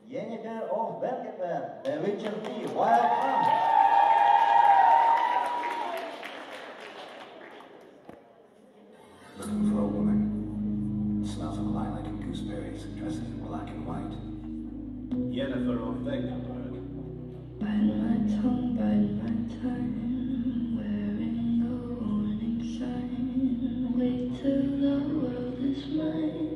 Jennifer of Bergenberg, the Richard P. Wild. Looking for a woman. Smells of lilac and gooseberries, dresses in black and white. Jennifer of Bergenberg. Bite my tongue, bite my time, wearing a warning sign. Wait till the world is mine.